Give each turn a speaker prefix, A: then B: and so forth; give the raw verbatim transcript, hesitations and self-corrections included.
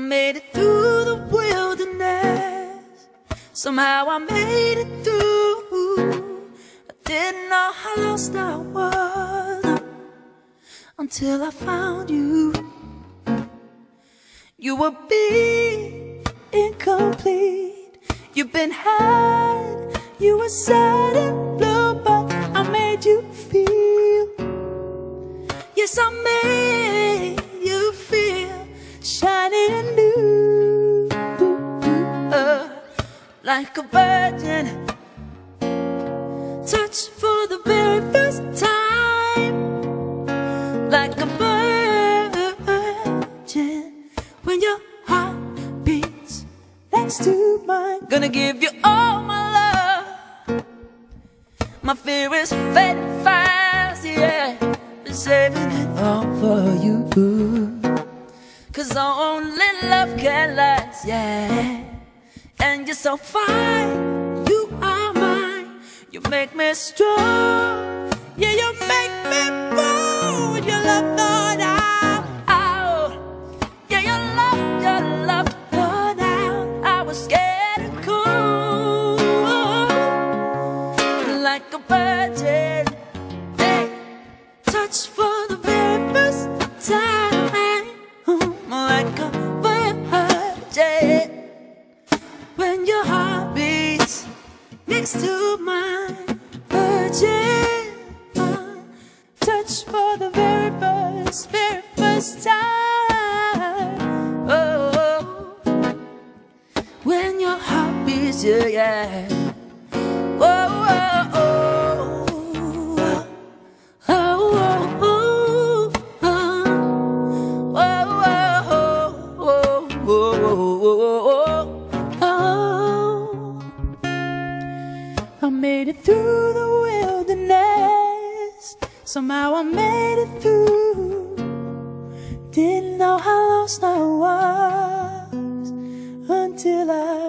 A: made it through the wilderness. Somehow I made it through. I didn't know how lost I was until I found you. You were big, incomplete. You've been had, you were sad and blue, but I made you feel. Yes, I made you feel shining and new, uh, like a virgin, touched for the very first time, like a virgin, when your heart beats next to mine. Gonna give you all my love. My fear is fading fast, yeah. Been saving it all for you, 'cause only love can last, yeah. And you're so fine, you are mine. You make me strong, yeah, you make me move. Your love thought out, out. Yeah, your love, your love thought out. I was scared and cool, like a virgin, hey, touched for the very first time, like a virgin, when your heart beats next to mine. Virgin, touched for the very first, very first time. Oh, when your heart beats, yeah, yeah. Oh, oh, oh, oh, oh, oh, oh, oh. I made it through the wilderness. Somehow I made it through. Didn't know how lost I was until I